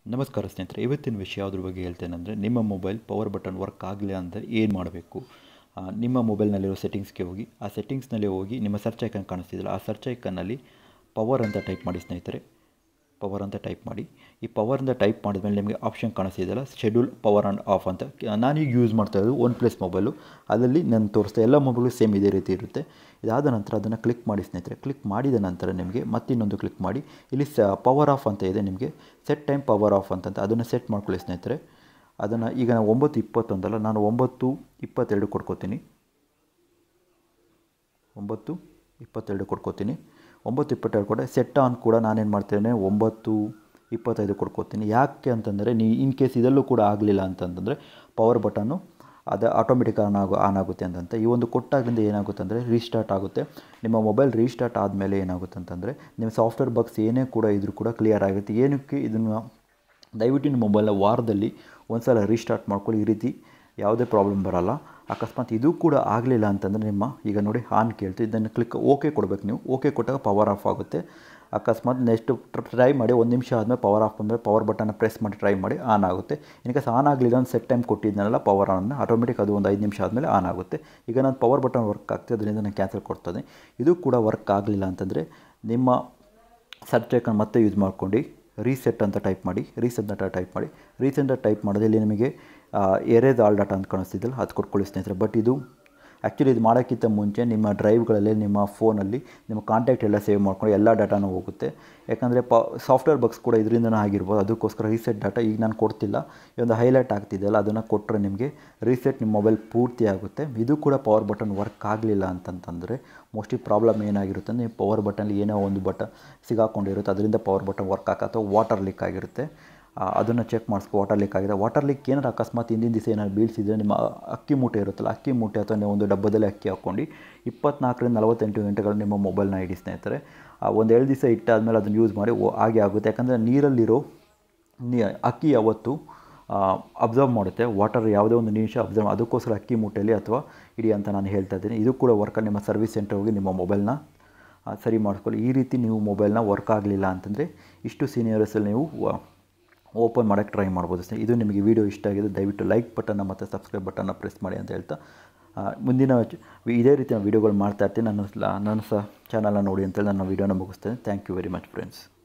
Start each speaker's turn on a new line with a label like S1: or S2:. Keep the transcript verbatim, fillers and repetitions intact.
S1: ನಮಸ್ಕಾರ ಸ್ನೇಹಿತರೆ, ಇವತ್ತಿನ ವಿಷಯ ಯಾವುದ್ರ ಬಗ್ಗೆ ಹೇಳ್ತೇನೆಂದರೆ, ನಿಮ್ಮ ಮೊಬೈಲ್ ಪವರ್ ಬಟನ್ ವರ್ಕ್ ಆಗಲಿಲ್ಲ ಅಂದರೆ ಏನು ಮಾಡಬೇಕು. ನಿಮ್ಮ ಮೊಬೈಲ್ನಲ್ಲಿರೋ ಸೆಟ್ಟಿಂಗ್ಸ್ಗೆ ಹೋಗಿ, ಆ ಸೆಟ್ಟಿಂಗ್ಸ್ನಲ್ಲಿ ಹೋಗಿ ನಿಮ್ಮ ಸರ್ಚ್ ಐಕನ್ ಕಾಣಿಸ್ತಿದ್ದಿಲ್ಲ, ಆ ಸರ್ಚ್ ಐಕನ್ನಲ್ಲಿ ಪವರ್ ಅಂತ ಟೈಪ್ ಮಾಡಿ ಸ್ನೇಹಿತರೆ. ಪವರ್ ಅಂತ ಟೈಪ್ ಮಾಡಿ. ಈ ಪವರ್ ಅಂತ ಟೈಪ್ ಮಾಡಿದ್ಮೇಲೆ ನಿಮಗೆ ಆಪ್ಷನ್ ಕಾಣಿಸ್ತಿದೆಯಲ್ಲ, ಶೆಡ್ಯೂಲ್ ಪವರ್ ಆ್ಯಂಡ್ ಆಫ್ ಅಂತ. ನಾನೀಗ ಯೂಸ್ ಮಾಡ್ತಾ ಇರೋದು ಒನ್ ಪ್ಲಸ್ ಮೊಬೈಲು. ಅದರಲ್ಲಿ ನಾನು ತೋರಿಸ್ತಾ ಎಲ್ಲ ಮೊಬೈಲು ಸೇಮ್ ಇದೇ ರೀತಿ ಇರುತ್ತೆ. ಇದಾದ ನಂತರ ಅದನ್ನು ಕ್ಲಿಕ್ ಮಾಡಿ ಸ್ನೇಹಿತರೆ. ಕ್ಲಿಕ್ ಮಾಡಿದ ನಂತರ ನಿಮಗೆ ಮತ್ತಿನ್ನೊಂದು ಕ್ಲಿಕ್ ಮಾಡಿ, ಇಲ್ಲಿ ಸ ಪವರ್ ಆಫ್ ಅಂತ ಇದೆ, ನಿಮಗೆ ಸೆಟ್ ಟೈಮ್ ಪವರ್ ಆಫ್ ಅಂತಂತ ಅದನ್ನು ಸೆಟ್ ಮಾಡ್ಕೊಳ್ಳಿ ಸ್ನೇಹಿತರೆ. ಅದನ್ನು ಈಗ ನಾನು ಒಂಬತ್ತು ಇಪ್ಪತ್ತೊಂದಲ್ಲ, ನಾನು ಒಂಬತ್ತು ಇಪ್ಪತ್ತೆರಡು ಕೊಡ್ಕೋತೀನಿ. ಒಂಬತ್ತು ಇಪ್ಪತ್ತೆರಡು ಕೊಡ್ಕೋತೀನಿ. ಒಂಬತ್ತು ಇಪ್ಪತ್ತೆರಡು ಕೊಟ್ಟರೆ ಸೆಟ್ ಆನ್ ಕೂಡ ನಾನೇನು ಮಾಡ್ತೇನೆ, ಒಂಬತ್ತು ಇಪ್ಪತ್ತೈದು ಕೊಡ್ಕೋತೀನಿ. ಯಾಕೆ ಅಂತಂದರೆ, ನೀ ಇನ್ ಕೇಸ್ ಇದರಲ್ಲೂ ಕೂಡ ಆಗಲಿಲ್ಲ ಅಂತಂದರೆ ಪವರ್ ಬಟನ್ನು ಅದು ಆಟೋಮೆಟಿಕ್ ಆನ್ ಆಗೋ ಆನ್ ಆಗುತ್ತೆ ಅಂತಂತ. ಈ ಒಂದು ಕೊಟ್ಟಾಗಿಂದ ಏನಾಗುತ್ತೆ ಅಂದರೆ ರೀಸ್ಟಾರ್ಟ್ ಆಗುತ್ತೆ. ನಿಮ್ಮ ಮೊಬೈಲ್ ರೀಸ್ಟಾರ್ಟ್ ಆದಮೇಲೆ ಏನಾಗುತ್ತೆ ಅಂತಂದರೆ, ನಿಮ್ಮ ಸಾಫ್ಟ್ವೇರ್ ಬಗ್ಸ್ ಏನೇ ಕೂಡ ಇದ್ರೂ ಕೂಡ ಕ್ಲಿಯರ್ ಆಗುತ್ತೆ. ಏನಕ್ಕೆ ಇದನ್ನು ದಯವಿಟ್ಟು ನಿಮ್ಮ ಮೊಬೈಲ್ನ ವಾರದಲ್ಲಿ ಒಂದು ಸಲ ರೀಸ್ಟಾರ್ಟ್ ಮಾಡ್ಕೊಳ್ಳಿ. ಈ ರೀತಿ ಯಾವುದೇ ಪ್ರಾಬ್ಲಮ್ ಬರೋಲ್ಲ. ಅಕಸ್ಮಾತ್ ಇದು ಕೂಡ ಆಗಲಿಲ್ಲ ಅಂತಂದರೆ, ನಿಮ್ಮ ಈಗ ನೋಡಿ ಆನ್ ಕೇಳ್ತು, ಇದನ್ನು ಕ್ಲಿಕ್ ಓಕೆ ಕೊಡಬೇಕು ನೀವು. ಓಕೆ ಕೊಟ್ಟಾಗ ಪವರ್ ಆಫ್ ಆಗುತ್ತೆ. ಅಕಸ್ಮಾತ್ ನೆಕ್ಸ್ಟ್ ಟ್ರೈ ಮಾಡಿ, ಒಂದು ನಿಮಿಷ ಆದಮೇಲೆ ಪವರ್ ಆಫ್ ಬಂದರೆ ಪವರ್ ಬಟನ್ನ ಪ್ರೆಸ್ ಮಾಡಿ ಟ್ರೈ ಮಾಡಿ, ಆನ್ ಆಗುತ್ತೆ. ಇನ್ಕೇಸ್ ಆನ್ ಆಗಲಿಲ್ಲ ಒಂದು ಸೆಟ್ ಟೈಮ್ ಕೊಟ್ಟಿದ್ದನಲ್ಲ ಪವರ್ ಆನ್, ಆಟೋಮೆಟಿಕ್ ಅದು ಒಂದು ಐದು ನಿಮಿಷ ಆದಮೇಲೆ ಆನ್ ಆಗುತ್ತೆ. ಈಗ ನಾನು ಪವರ್ ಬಟನ್ ವರ್ಕ್ ಆಗ್ತದೆ, ಅದರಿಂದ ನಾನು ಕ್ಯಾನ್ಸಲ್ ಕೊಡ್ತದೆ. ಇದು ಕೂಡ ವರ್ಕ್ ಆಗಲಿಲ್ಲ ಅಂತಂದರೆ, ನಿಮ್ಮ ಸರ್ಚ್ ಐಕನ್ ಮತ್ತೆ ಯೂಸ್ ಮಾಡ್ಕೊಂಡು ರೀಸೆಟ್ ಅಂತ ಟೈಪ್ ಮಾಡಿ. ರೀಸೆಟ್ ಅಂತ ಟೈಪ್ ಮಾಡಿ ರೀಸೆಟ್ ಅಂತ ಟೈಪ್ ಮಾಡೋದಲ್ಲಿ ನಿಮಗೆ ಎರೇಸ್ ಆಲ್ ಡಾಟಾ ಅಂತ ಕಾಣಿಸ್ತಿದ್ದಲ್ಲ, ಅದು ಕೊಟ್ಕೊಳ್ಳಿ ಸ್ನೇಹಿತರೆ. ಬಟ್ ಇದು ಆ್ಯಕ್ಚುಲಿ ಇದು ಮಾಡೋಕ್ಕಿಂತ ಮುಂಚೆ ನಿಮ್ಮ ಡ್ರೈವ್ಗಳಲ್ಲಿ, ನಿಮ್ಮ ಫೋನಲ್ಲಿ ನಿಮ್ಮ ಕಾಂಟ್ಯಾಕ್ಟ್ ಎಲ್ಲ ಸೇವ್ ಮಾಡ್ಕೊಂಡು ಎಲ್ಲ ಡಾಟಾನೂ ಹೋಗುತ್ತೆ. ಯಾಕಂದರೆ ಪ ಸಾಫ್ಟ್ವೇರ್ ಬಗ್ಸ್ ಕೂಡ ಇದರಿಂದನೇ ಆಗಿರ್ಬೋದು. ಅದಕ್ಕೋಸ್ಕರ ರೀಸೆಟ್ ಡಾಟಾ ಈಗ ನಾನು ಕೊಡ್ತಿಲ್ಲ, ಈ ಒಂದು ಹೈಲೈಟ್ ಆಗ್ತಿದೆಯಲ್ಲ ಅದನ್ನು ಕೊಟ್ಟರೆ ನಿಮಗೆ ರೀಸೆಟ್ ನಿಮ್ಮ ಮೊಬೈಲ್ ಪೂರ್ತಿ ಆಗುತ್ತೆ. ಇದು ಕೂಡ ಪವರ್ ಬಟನ್ ವರ್ಕ್ ಆಗಲಿಲ್ಲ ಅಂತಂತಂದರೆ ಮೋಸ್ಟ್ಲಿ ಪ್ರಾಬ್ಲಮ್ ಏನಾಗಿರುತ್ತೆ ಅಂದರೆ, ಪವರ್ ಬಟನಲ್ಲಿ ಏನೋ ಒಂದು ಬಟನ್ ಸಿಗಾಕೊಂಡಿರುತ್ತೆ, ಅದರಿಂದ ಪವರ್ ಬಟನ್ ವರ್ಕ್ ಆಗ ಅಥವಾ ವಾಟರ್ ಲೀಕ್ ಆಗಿರುತ್ತೆ. ಅದನ್ನು ಚೆಕ್ ಮಾಡಿಸ್ಕೊ. ವಾಟರ್ ಲೀಕ್ ಆಗಿದೆ. ವಾಟರ್ ಲೀಕ್ ಏನಾರು ಅಕಸ್ಮಾತ್ ಹಿಂದಿನ ದಿವಸ ಏನಾದ್ರು ಬೀಳಿಸಿದರೆ, ನಿಮ್ಮ ಅಕ್ಕಿ ಮೂಟೆ ಇರುತ್ತಲ್ಲ, ಅಕ್ಕಿ ಮೂಟೆ ಅಥವಾ ನೀವು ಒಂದು ಡಬ್ಬದಲ್ಲಿ ಅಕ್ಕಿ ಹಾಕ್ಕೊಂಡು ಇಪ್ಪತ್ನಾಲ್ಕರಿಂದ ನಲವತ್ತೆಂಟು ಗಂಟೆಗಳು ನಿಮ್ಮ ಮೊಬೈಲ್ನ ಇಡಿ ಸ್ನೇಹಿತರೆ. ಒಂದು ಎರಡು ದಿವಸ ಇಟ್ಟಾದಮೇಲೆ ಅದನ್ನು ಯೂಸ್ ಮಾಡಿ ಹಾಗೆ ಆಗುತ್ತೆ. ಯಾಕಂದರೆ ನೀರಲ್ಲಿರೋ ನೀ ಅಕ್ಕಿ ಯಾವತ್ತು ಅಬ್ಸರ್ವ್ ಮಾಡುತ್ತೆ, ವಾಟರ್ ಯಾವುದೇ ಒಂದು ನಿಮಿಷ ಅಬ್ಸರ್ವ್, ಅದಕ್ಕೋಸ್ಕರ ಅಕ್ಕಿ ಮೂಟೆಯಲ್ಲಿ ಅಥವಾ ಇಡಿ ಅಂತ ನಾನು ಹೇಳ್ತಾ ಇದ್ದೀನಿ. ಇದು ಕೂಡ ವರ್ಕ್. ನಿಮ್ಮ ಸರ್ವಿಸ್ ಸೆಂಟರ್ ಹೋಗಿ ನಿಮ್ಮ ಮೊಬೈಲ್ನ ಸರಿ ಮಾಡಿಸ್ಕೊಳ್ಳಿ. ಈ ರೀತಿ ನೀವು ಮೊಬೈಲ್ನ ವರ್ಕ್ ಆಗಲಿಲ್ಲ ಅಂತಂದರೆ ಇಷ್ಟು ಸೀನಿಯರ್ಸಲ್ಲಿ ನೀವು ಓಪನ್ ಮಾಡೋಕ್ಕೆ ಟ್ರೈ ಮಾಡ್ಬೋದು ಸ್ನೇಹಿತರೆ. ಇದು ನಿಮಗೆ ವಿಡಿಯೋ ಇಷ್ಟ ಆಗಿದೆ, ದಯವಿಟ್ಟು ಲೈಕ್ ಬಟನ್ನ ಮತ್ತು ಸಬ್ಸ್ಕ್ರೈಬ್ ಬಟನ್ನ ಪ್ರೆಸ್ ಮಾಡಿ ಅಂತ ಹೇಳ್ತಾ, ಮುಂದಿನ ಇದೇ ರೀತಿಯ ವೀಡಿಯೋಗಳು ಮಾಡ್ತಾ ಇರ್ತೀನಿ. ನನ್ನ ನನ್ನ ಸಹ ಚಾನಲ್ನ ನೋಡಿ ಅಂತೇಳಿ ನನ್ನ ವೀಡಿಯೋನ ಮುಗಿಸ್ತೇನೆ. Thank you very much friends.